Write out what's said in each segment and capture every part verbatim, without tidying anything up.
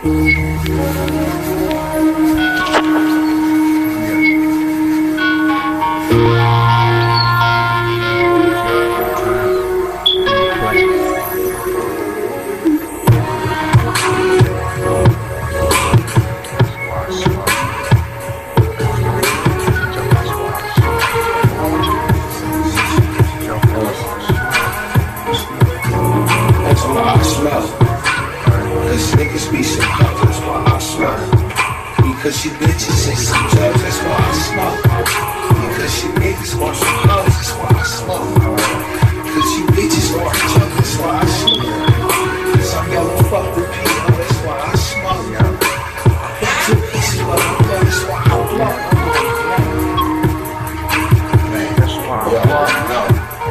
Because you bitches say some drugs, that's why I smoke. Because you niggas want some hoes, that's why I smoke. Because you bitches want drugs, that's why I smoke. Because I'm yellow fuck with P O, that's why I smoke. I got two pieces, but I'm done, that's why I blow. Man, that's why I blow.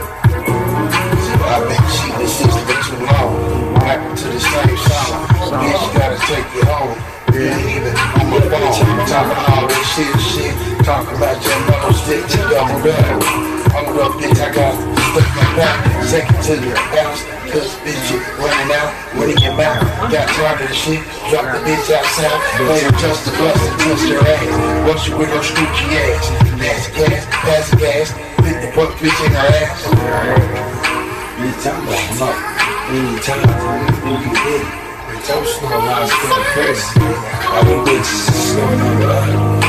I've been cheating since for too long. Back to the same song. Bitch, you gotta take it home. You ain't even on my phone, talking all this shit, shit, talking about your nose, stick to double barrel. I'm a real bitch, I got stuck my back, take it to the house, cause bitch, you running out, winning your mouth, got tired of the shit, drop the bitch outside, play her just to bust and twist her ass, once you with her scoochie ass, nasty gas, pass the gas, hit the fuck bitch in her ass. Anytime I come up, anytime, you can hit it. So slow, now it's getting crazy. All them bitches is slowing on the line.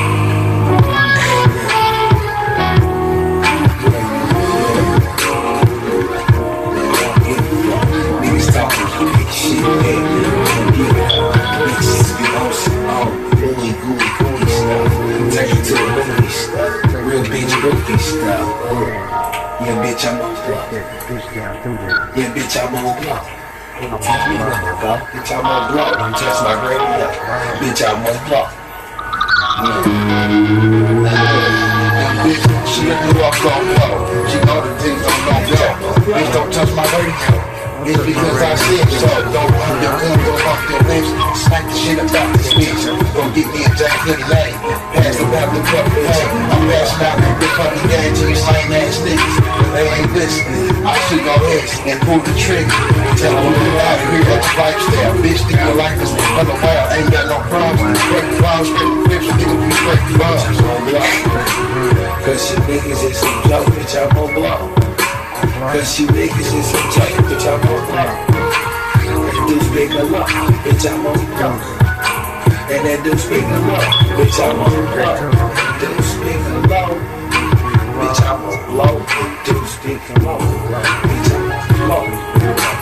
Niggas talking big shit, man. Bitches be on some all gooey, gooey, gooey stuff. Take you to the movie stuff. Real bitch, rookie stuff. Yeah, bitch, I'm on block. Yeah, bitch, I'm on block. Don't teach me nothing, bro. Bitch, I'm on block. Don't touch my radio. Bitch, I'm on block. Bitch, she let me walk on blow. She know the things I'm gon' blow. Bitch, don't touch my radio. It's because I said so. Don't run your gun, go off your lips. Smack the shit about this bitch. Don't get me a Jack Hoodie lane. Pass about the cup, hey. I'm passing out the fucking game to these lame ass niggas. They ain't listening. I should go ahead and pull the trigger. Tell them we out of here, that's lifestyle. Bitch, think your life is another wild. Ain't got no problems. Straight bombs, straight grips, nigga, we straight bombs. Cause you niggas is some joke, bitch, I'm on blow. Cause you niggas is some joke, bitch, I'm on blow. That dude's big a lot, bitch, I'm on blow. And that dude's big a lot, bitch, I'm on blow. Dude's big a lot, bitch, I'm on blow. Dude's big a lot, bitch, I'm on blow.